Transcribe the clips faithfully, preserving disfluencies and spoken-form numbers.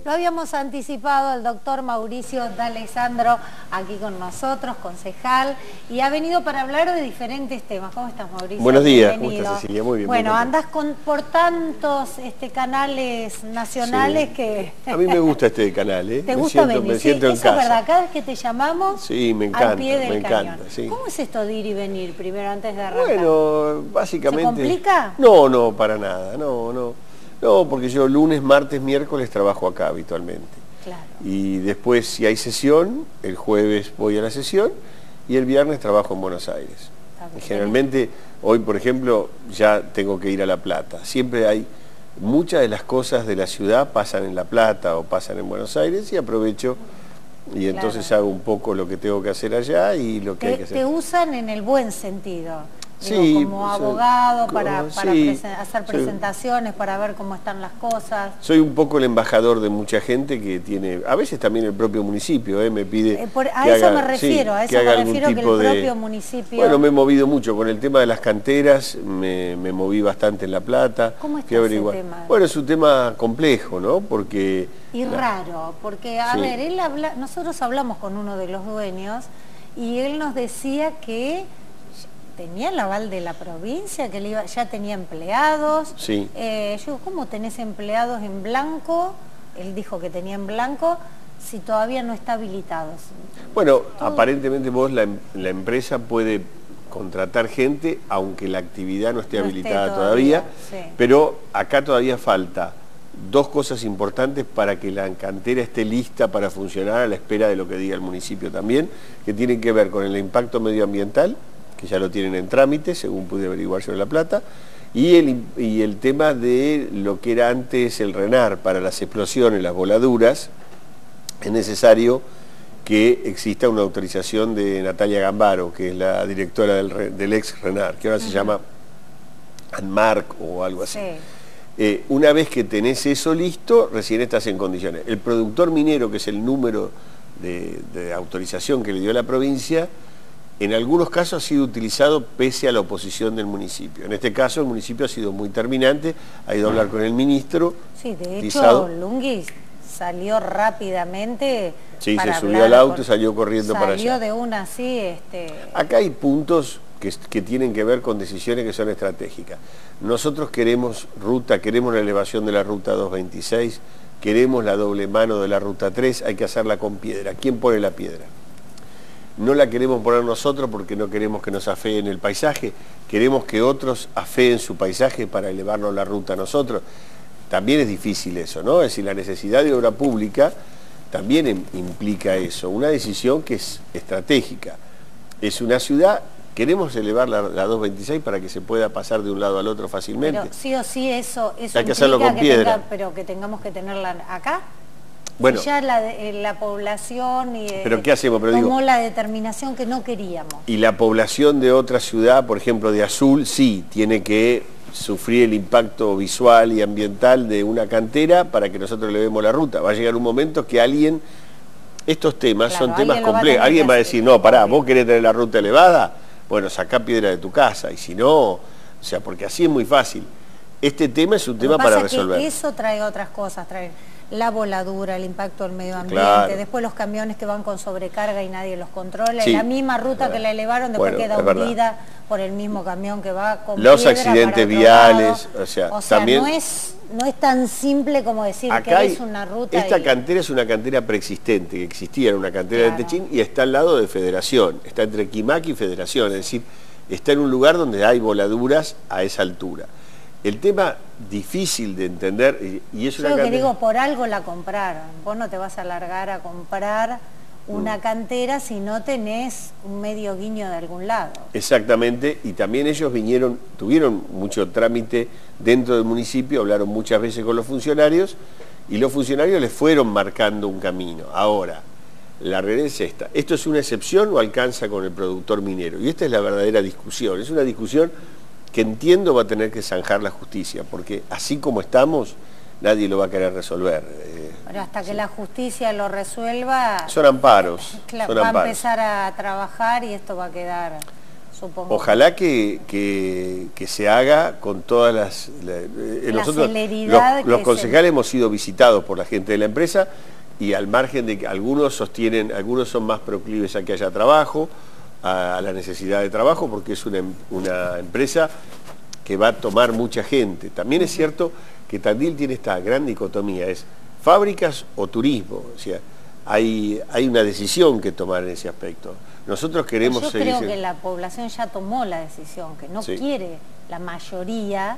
Lo habíamos anticipado, el doctor Mauricio D'Alessandro aquí con nosotros, concejal, y ha venido para hablar de diferentes temas. ¿Cómo estás, Mauricio? Buenos días, Bienvenido. ¿cómo estás, Cecilia? Muy bien. Bueno, muy andás con, por tantos este, canales nacionales sí. que... A mí me gusta este canal, ¿eh? ¿Te me gusta siento, venir? Me siento sí, en eso casa. es verdad, cada vez que te llamamos, sí, me encanta, al pie del me cañón. encanta, sí. ¿Cómo es esto de ir y venir primero antes de arrancar? Bueno, básicamente... ¿Se complica? No, no, para nada, no, no. No, porque yo lunes, martes, miércoles trabajo acá habitualmente. Claro. Y después, si hay sesión, el jueves voy a la sesión y el viernes trabajo en Buenos Aires. Y generalmente, hoy por ejemplo, ya tengo que ir a La Plata. Siempre hay, muchas de las cosas de la ciudad pasan en La Plata o pasan en Buenos Aires y aprovecho y entonces claro. hago un poco lo que tengo que hacer allá y lo que te, hay que hacer. Te usan en el buen sentido. Digo, sí, como abogado, sí, para, para sí, presen hacer presentaciones, sí. Para ver cómo están las cosas. Soy un poco el embajador de mucha gente que tiene, a veces también el propio municipio, ¿eh? me pide... Eh, por, a que eso haga, me refiero, sí, a eso que me refiero que el propio de, municipio... Bueno, me he movido mucho con el tema de las canteras, me, me moví bastante en La Plata. ¿Cómo está ese tema? Bueno, es un tema complejo, ¿no? Porque... Y la... raro, porque, a sí. ver, él habla, nosotros hablamos con uno de los dueños y él nos decía que... tenía el aval de la provincia, que él iba, ya tenía empleados. Sí. Eh, yo digo, ¿cómo tenés empleados en blanco? Él dijo que tenía en blanco, si todavía no está habilitado. Bueno, Todo. Aparentemente vos, la, la empresa puede contratar gente, aunque la actividad no esté no habilitada esté todavía, todavía sí. Pero acá todavía falta dos cosas importantes para que la cantera esté lista para funcionar a la espera de lo que diga el municipio también, que tienen que ver con el impacto medioambiental, que ya lo tienen en trámite, según pude averiguar sobre La Plata, y el, y el tema de lo que era antes el RENAR para las explosiones, las voladuras. Es necesario que exista una autorización de Natalia Gambaro, que es la directora del, del ex RENAR, que ahora uh-huh. se llama ANMARC o algo así. Sí. Eh, una vez que tenés eso listo, recién estás en condiciones. El productor minero, que es el número de, de autorización que le dio la provincia, en algunos casos ha sido utilizado pese a la oposición del municipio. En este caso el municipio ha sido muy terminante, ha ido a hablar con el ministro. Sí, de utilizado. hecho Lungi salió rápidamente. Sí, para se subió al auto y salió corriendo salió para allá. Salió de una así. Este... Acá hay puntos que, que tienen que ver con decisiones que son estratégicas. Nosotros queremos ruta, queremos la elevación de la ruta doscientos veintiséis, queremos la doble mano de la ruta tres, hay que hacerla con piedra. ¿Quién pone la piedra? No la queremos poner nosotros porque no queremos que nos afeen el paisaje, queremos que otros afeen su paisaje para elevarnos la ruta a nosotros. También es difícil eso, ¿no? Es decir, la necesidad de obra pública también implica eso, una decisión que es estratégica. Es una ciudad, queremos elevar la, la doscientos veintiséis para que se pueda pasar de un lado al otro fácilmente. Pero sí o sí eso, eso hay que hacerlo con que piedra. Tenga, pero que tengamos que tenerla acá. Bueno, ya la, la población y, ¿pero qué hacemos? Pero tomó digo, la determinación que no queríamos. Y la población de otra ciudad, por ejemplo de Azul, sí, tiene que sufrir el impacto visual y ambiental de una cantera para que nosotros le demos la ruta. Va a llegar un momento que alguien, estos temas claro, son temas complejos, alguien va a decir, no, pará, vos querés tener la ruta elevada, bueno, sacá piedra de tu casa, y si no, o sea, porque así es muy fácil. Este tema es un tema para resolver. Que eso trae otras cosas, trae la voladura, el impacto del medio ambiente, claro. Después los camiones que van con sobrecarga y nadie los controla, sí. La misma ruta que la elevaron después bueno, queda hundida por el mismo camión que va con los accidentes viales, lado. o sea, o sea también... no es, no es tan simple como decir acá que es una ruta. Esta y... cantera es una cantera preexistente, que existía, era una cantera claro. de Techín y está al lado de Federación, está entre Quimac y Federación, es decir, está en un lugar donde hay voladuras a esa altura. El tema difícil de entender, y es una Yo lo cantera... que digo, por algo la compraron. Vos no te vas a largar a comprar una mm. cantera si no tenés un medio guiño de algún lado. Exactamente, y también ellos vinieron, tuvieron mucho trámite dentro del municipio, hablaron muchas veces con los funcionarios, y los funcionarios les fueron marcando un camino. Ahora, la realidad es esta. ¿Esto es una excepción o alcanza con el productor minero? Y esta es la verdadera discusión. Es una discusión que entiendo va a tener que zanjar la justicia, porque así como estamos, nadie lo va a querer resolver. Eh, Pero hasta que sí. la justicia lo resuelva... Son amparos. Claro, son va amparos. a empezar a trabajar y esto va a quedar supongo. Ojalá que, que, que se haga con todas las... La, eh, la nosotros, celeridad los, los que concejales se... hemos sido visitados por la gente de la empresa y al margen de que algunos sostienen, algunos son más proclives a que haya trabajo, a, a la necesidad de trabajo, porque es una, una empresa que va a tomar mucha gente. También es cierto que Tandil tiene esta gran dicotomía, es fábricas o turismo, o sea, hay, hay una decisión que tomar en ese aspecto. Nosotros queremos Yo seguir... creo que la población ya tomó la decisión, que no sí. quiere, la mayoría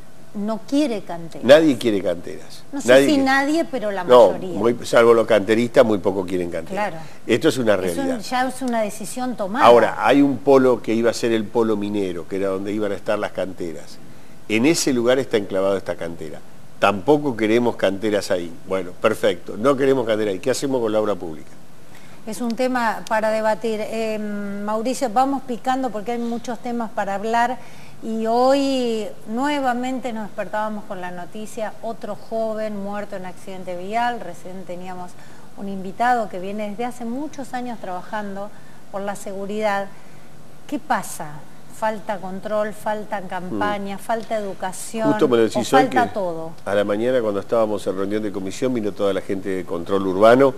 no quiere canteras. Nadie quiere canteras. No sé nadie si quiere. nadie, pero la no, mayoría. Muy, salvo los canteristas, muy poco quieren canteras. Claro. Esto es una realidad. Es un, ya es una decisión tomada. Ahora, hay un polo que iba a ser el polo minero, que era donde iban a estar las canteras. En ese lugar está enclavada esta cantera. Tampoco queremos canteras ahí. Bueno, perfecto, no queremos canteras ahí. ¿Qué hacemos con la obra pública? Es un tema para debatir. Eh, Mauricio, vamos picando porque hay muchos temas para hablar y hoy nuevamente nos despertábamos con la noticia, otro joven muerto en accidente vial. Recién teníamos un invitado que viene desde hace muchos años trabajando por la seguridad. ¿Qué pasa? Falta control, falta campaña, mm. falta educación, Justo me lo o falta todo. A la mañana cuando estábamos en reunión de comisión vino toda la gente de control urbano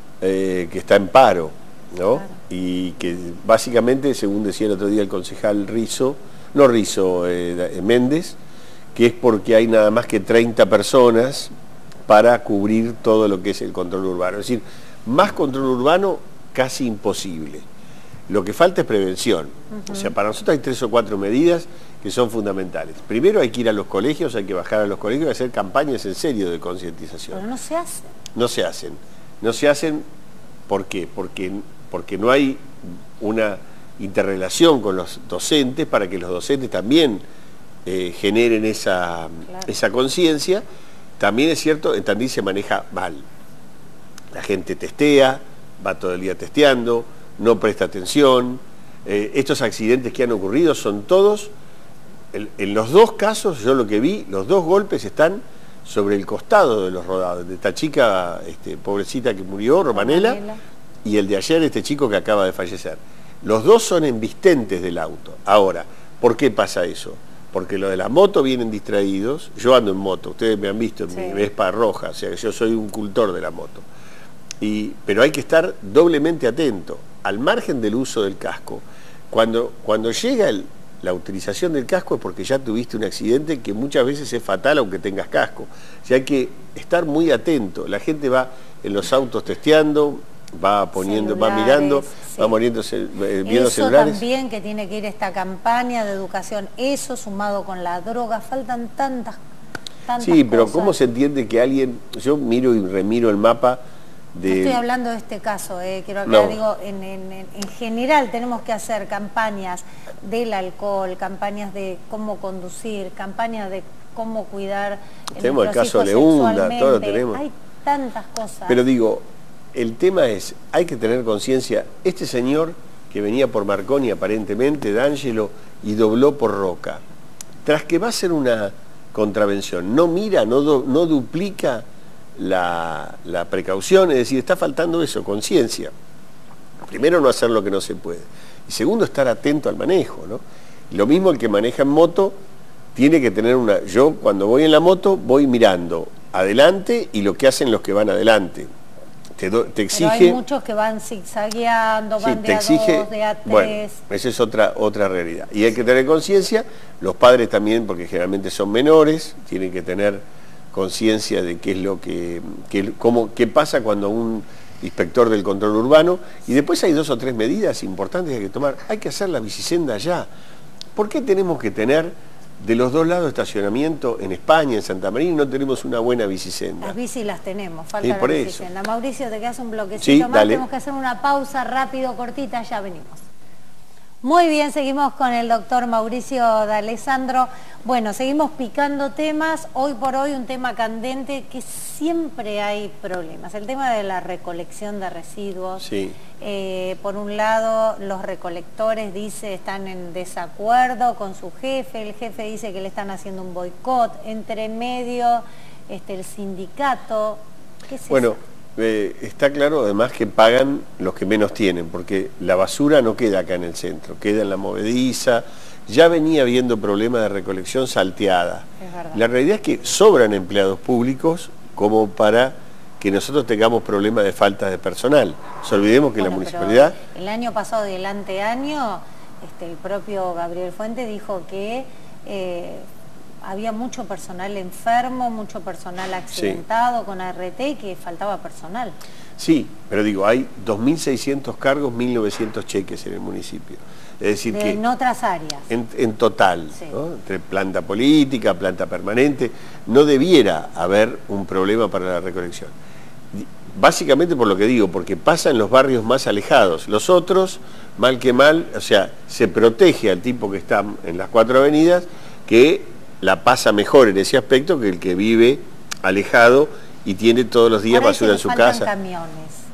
eh, que está en paro, ¿no? Claro. Y que básicamente, según decía el otro día el concejal Rizzo, no Rizzo, eh, Méndez, que es porque hay nada más que treinta personas para cubrir todo lo que es el control urbano. Es decir, más control urbano casi imposible. Lo que falta es prevención. Uh-huh. O sea, para nosotros hay tres o cuatro medidas que son fundamentales. Primero hay que ir a los colegios, hay que bajar a los colegios y hacer campañas en serio de concientización. Pero no se hacen. No se hacen. No se hacen, ¿por qué? Porque, porque no hay una interrelación con los docentes para que los docentes también eh, generen esa, claro. esa conciencia. También es cierto, en Tandil se maneja mal. La gente testea, va todo el día testeando, no presta atención. Eh, estos accidentes que han ocurrido son todos, en, en los dos casos, yo lo que vi, los dos golpes están sobre el costado de los rodados, de esta chica este, pobrecita que murió, Romanela, Romanela, y el de ayer, este chico que acaba de fallecer. Los dos son embistentes del auto. Ahora, ¿por qué pasa eso? Porque los de la moto vienen distraídos. Yo ando en moto, ustedes me han visto en sí. mi Vespa roja, o sea, yo soy un cultor de la moto. Y, pero hay que estar doblemente atento, al margen del uso del casco. Cuando, cuando llega el, la utilización del casco es porque ya tuviste un accidente que muchas veces es fatal aunque tengas casco. O sea, hay que estar muy atento. La gente va en los autos testeando, va poniendo, celulares, va mirando, sí. va poniéndose, eh, viendo eso celulares. Eso también que tiene que ir esta campaña de educación, eso sumado con la droga, faltan tantas, tantas Sí, pero cosas. ¿cómo se entiende que alguien, yo miro y remiro el mapa de... No estoy hablando de este caso, eh, quiero aclarar, no. digo, en, en, en general tenemos que hacer campañas del alcohol, campañas de cómo conducir, campañas de cómo cuidar tenemos el caso de Leunda, todo lo tenemos. Hay tantas cosas. Pero digo, el tema es, hay que tener conciencia, este señor que venía por Marconi aparentemente, D'Angelo, y dobló por Roca, tras que va a ser una contravención, no mira, no, do, no duplica la, la precaución, es decir, está faltando eso, conciencia. Primero, no hacer lo que no se puede. Y segundo, estar atento al manejo, ¿no? Lo mismo el que maneja en moto, tiene que tener una... Yo cuando voy en la moto voy mirando adelante y lo que hacen los que van adelante. Te, do, te exige... Pero hay muchos que van zigzagueando, van sí, de a exige, dos, de a tres... Bueno, esa es otra, otra realidad. Y hay que tener conciencia, los padres también, porque generalmente son menores, tienen que tener conciencia de qué es lo que, que cómo, qué pasa cuando un inspector del control urbano, y después hay dos o tres medidas importantes que hay que tomar. Hay que hacer la bicisenda ya. ¿Por qué tenemos que tener de los dos lados estacionamiento en España, en Santa María, y no tenemos una buena bicisenda? Las bicis las tenemos, falta sí, la por bicisenda. Eso. Mauricio, te quedas un bloquecito sí, más, dale. Tenemos que hacer una pausa rápido, cortita, ya venimos. Muy bien, seguimos con el doctor Mauricio D'Alessandro. Bueno, seguimos picando temas. Hoy por hoy un tema candente que siempre hay problemas. El tema de la recolección de residuos. Sí. Eh, por un lado, los recolectores, dice, están en desacuerdo con su jefe. El jefe dice que le están haciendo un boicot. Entre medio, este, el sindicato. ¿Qué es bueno, eso? eh, está claro además que pagan los que menos tienen, porque la basura no queda acá en el centro, queda en la movediza. Ya venía habiendo problemas de recolección salteada. La realidad es que sobran empleados públicos como para que nosotros tengamos problemas de falta de personal. No olvidemos que bueno, la municipalidad... El año pasado y el anteaño, este, el propio Gabriel Fuente dijo que eh, había mucho personal enfermo, mucho personal accidentado sí. con A R T y que faltaba personal. Sí, pero digo, hay dos mil seiscientos cargos, mil novecientos cheques en el municipio. Es decir de, que... En otras áreas. En, en total, sí. ¿no? Entre planta política, planta permanente, no debiera haber un problema para la recolección. Básicamente por lo que digo, porque pasa en los barrios más alejados. Los otros, mal que mal, o sea, se protege al tipo que está en las cuatro avenidas, que la pasa mejor en ese aspecto que el que vive alejado y tiene todos los días basura en su casa. Camiones.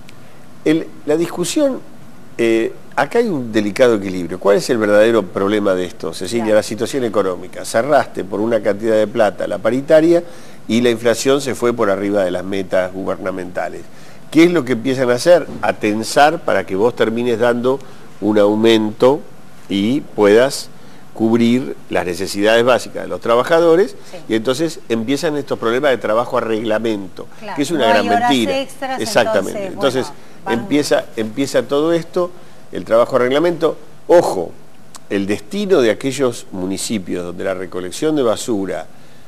El, la discusión, eh, acá hay un delicado equilibrio. ¿Cuál es el verdadero problema de esto, Cecilia? Claro. La situación económica. Cerraste por una cantidad de plata la paritaria y la inflación se fue por arriba de las metas gubernamentales. ¿Qué es lo que empiezan a hacer? A tensar para que vos termines dando un aumento y puedas cubrir las necesidades básicas de los trabajadores, sí. y entonces empiezan estos problemas de trabajo a reglamento, claro, que es una no gran mentira. Extras, exactamente. Entonces, entonces bueno, empieza, empieza todo esto, el trabajo a reglamento. Ojo, el destino de aquellos municipios donde la recolección de basura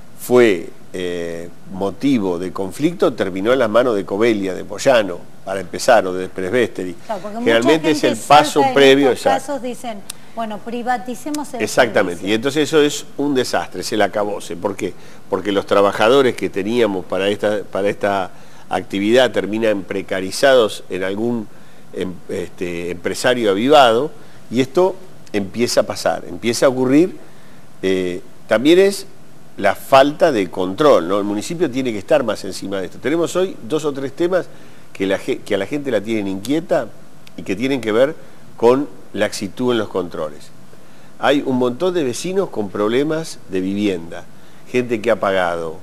fue eh, motivo de conflicto, terminó en las manos de Covelia, de Pollano, para empezar, o de Presbíteri. Claro, generalmente es el paso previo. En estos casos dicen, bueno, privaticemos el exactamente, servicio. Y entonces eso es un desastre, es el acabose. ¿Por qué? Porque los trabajadores que teníamos para esta, para esta actividad terminan precarizados en algún em, este, empresario avivado, y esto empieza a pasar, empieza a ocurrir. Eh, también es la falta de control, ¿no? El municipio tiene que estar más encima de esto. Tenemos hoy dos o tres temas que, la, que a la gente la tienen inquieta y que tienen que ver con laxitud en los controles. Hay un montón de vecinos con problemas de vivienda, gente que ha pagado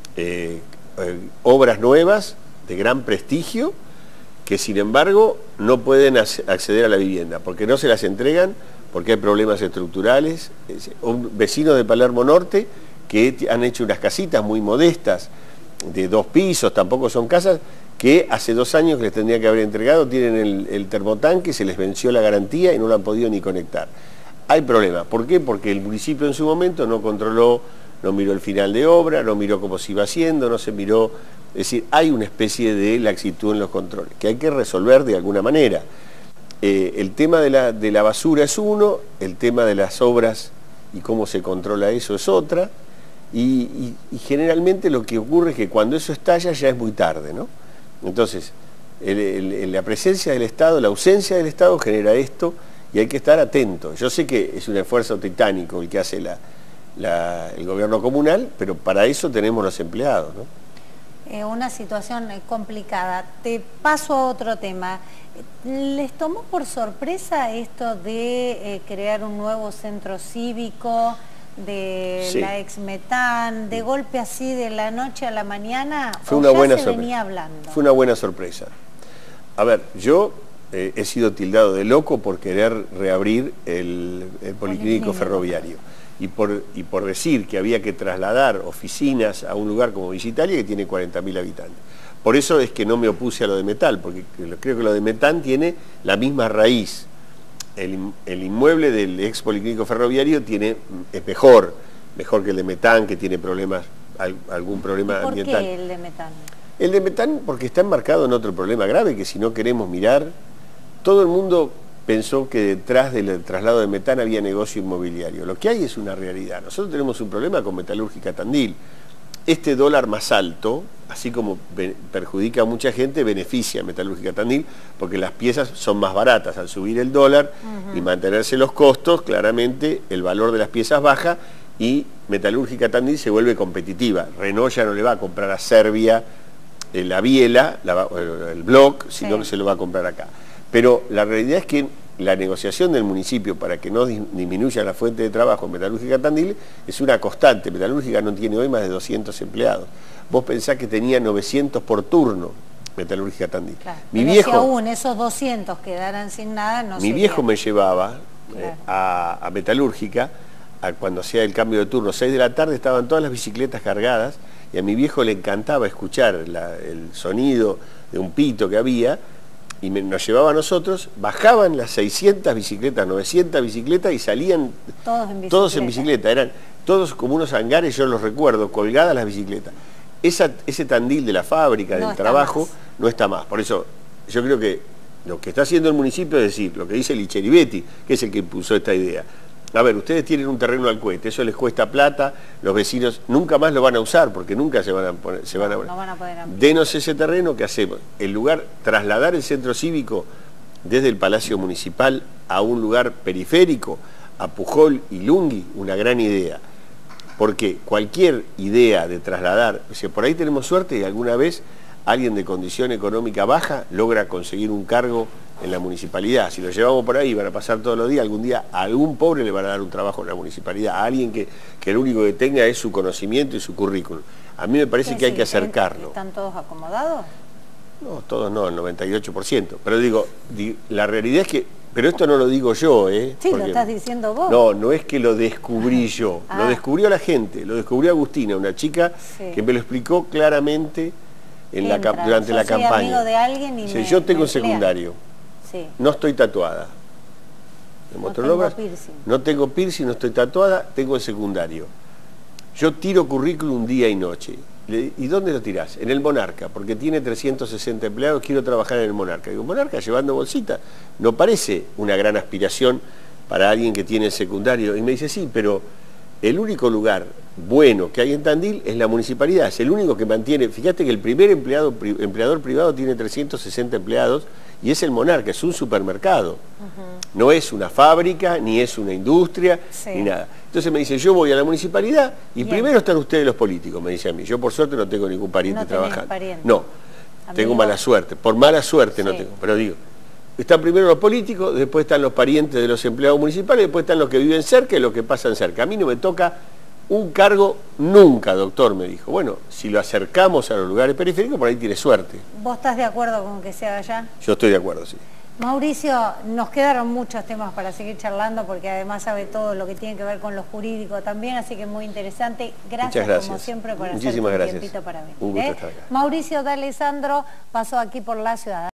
eh, eh, obras nuevas de gran prestigio, que sin embargo no pueden acceder a la vivienda, porque no se las entregan, porque hay problemas estructurales. Un vecino de Palermo Norte que han hecho unas casitas muy modestas, de dos pisos, tampoco son casas, que hace dos años que les tendría que haber entregado, tienen el, el termotanque, se les venció la garantía y no lo han podido ni conectar. Hay problemas. ¿Por qué? Porque el municipio en su momento no controló, no miró el final de obra, no miró cómo se iba haciendo, no se miró... Es decir, hay una especie de laxitud en los controles, que hay que resolver de alguna manera. Eh, el tema de la, de la basura es uno, el tema de las obras y cómo se controla eso es otra, y, y, y generalmente lo que ocurre es que cuando eso estalla ya es muy tarde, ¿no? Entonces, el, el, la presencia del Estado, la ausencia del Estado genera esto y hay que estar atentos. Yo sé que es un esfuerzo titánico el que hace la, la, el gobierno comunal, pero para eso tenemos los empleados, ¿no? Eh, una situación complicada. Te paso a otro tema. ¿Les tomó por sorpresa esto de eh, crear un nuevo centro cívico, de sí. la Exmetan, de golpe así de la noche a la mañana? Fue una buena se sorpresa. venía hablando? Fue una buena sorpresa. A ver, yo eh, he sido tildado de loco por querer reabrir el, el policlínico ferroviario y por, y por decir que había que trasladar oficinas a un lugar como Villa Italia, que tiene cuarenta mil habitantes. Por eso es que no me opuse a lo de Metal, porque creo que lo de Metal tiene la misma raíz. El, el inmueble del ex policlínico ferroviario tiene, es mejor, mejor que el de Metán, que tiene problemas, algún problema ¿Por ambiental. ¿Por qué el de Metán? El de Metán porque está enmarcado en otro problema grave, que si no queremos mirar, todo el mundo pensó que detrás del traslado de Metán había negocio inmobiliario. Lo que hay es una realidad. Nosotros tenemos un problema con Metalúrgica Tandil. Este dólar más alto, así como perjudica a mucha gente, beneficia a Metalúrgica Tandil, porque las piezas son más baratas. Al subir el dólar uh-huh. y mantenerse los costos, claramente el valor de las piezas baja y Metalúrgica Tandil se vuelve competitiva. Renault ya no le va a comprar a Serbia eh, la biela, la, el block, sino sí. que se lo va a comprar acá. Pero la realidad es que la negociación del municipio para que no disminuya la fuente de trabajo en Metalúrgica Tandil es una constante. Metalúrgica no tiene hoy más de doscientos empleados. Vos pensás que tenía novecientos por turno Metalúrgica Tandil. Claro. Mi Pero viejo, si aún esos doscientos quedaran sin nada, no Mi sería. viejo me llevaba Claro. eh, a, a Metalúrgica, a cuando hacía el cambio de turno, seis de la tarde, estaban todas las bicicletas cargadas, y a mi viejo le encantaba escuchar la, el sonido de un pito que había, y me, nos llevaba a nosotros, bajaban las seiscientas bicicletas, novecientas bicicletas, y salían todos en bicicleta. Todos en bicicleta, eran todos como unos hangares, yo los recuerdo, colgadas las bicicletas. Esa, ese Tandil de la fábrica, No del está trabajo, más. no está más. Por eso yo creo que lo que está haciendo el municipio es decir, lo que dice Licheribetti, que es el que impulsó esta idea. A ver, ustedes tienen un terreno al cohete, eso les cuesta plata, los vecinos nunca más lo van a usar porque nunca se van a poner, se van a, no, no van a poder ampliar. Denos ese terreno, ¿qué hacemos? El lugar, trasladar el centro cívico desde el Palacio Municipal a un lugar periférico, a Pujol y Lungui, una gran idea. Porque cualquier idea de trasladar, o sea, por ahí tenemos suerte y alguna vez alguien de condición económica baja logra conseguir un cargo en la municipalidad. Si lo llevamos por ahí, van a pasar todos los días, algún día a algún pobre le van a dar un trabajo en la municipalidad, a alguien que, que lo único que tenga es su conocimiento y su currículum. A mí me parece que hay que acercarlo. ¿Están todos acomodados? No, todos no, el noventa y ocho por ciento. Pero digo, di, la realidad es que, pero esto no lo digo yo, ¿eh? Sí, Porque, lo estás diciendo vos. No, no es que lo descubrí yo, Ah. lo descubrió la gente, lo descubrió Agustina, una chica Sí. que me lo explicó claramente en la, Entra. durante Yo la soy campaña. amigo de alguien y Dice, me- yo tengo me un secundario, Sí. no estoy tatuada. ¿De No motorobras? tengo piercing. No tengo piercing, no estoy tatuada, tengo el secundario. Yo tiro currículum día y noche. Le- ¿Y dónde lo tirás? En el Monarca, porque tiene trescientos sesenta empleados, quiero trabajar en el Monarca. Digo, Monarca llevando bolsita. No parece una gran aspiración para alguien que tiene el secundario. Y me dice, sí, pero el único lugar bueno que hay en Tandil es la municipalidad. Es el único que mantiene, fíjate que el primer empleado, pri, empleador privado tiene trescientos sesenta empleados y es el Monarca, es un supermercado. Uh-huh. No es una fábrica, ni es una industria, sí. ni nada. Entonces me dice, yo voy a la municipalidad y Bien. primero están ustedes los políticos, me dice a mí. Yo por suerte no tengo ningún pariente no trabajando. Pariente. No, Amigo. tengo mala suerte. Por mala suerte sí. no tengo, pero digo, están primero los políticos, después están los parientes de los empleados municipales, después están los que viven cerca y los que pasan cerca. A mí no me toca un cargo nunca, doctor, me dijo. Bueno, si lo acercamos a los lugares periféricos, por ahí tiene suerte. ¿Vos estás de acuerdo con que se haga allá? Yo estoy de acuerdo, sí. Mauricio, nos quedaron muchos temas para seguir charlando porque además sabe todo lo que tiene que ver con lo jurídico también, así que muy interesante. Gracias, gracias. como siempre por hacer un tiempito para venir. Un gusto ¿eh? estar acá. Mauricio D'Alessandro pasó aquí por La Ciudad.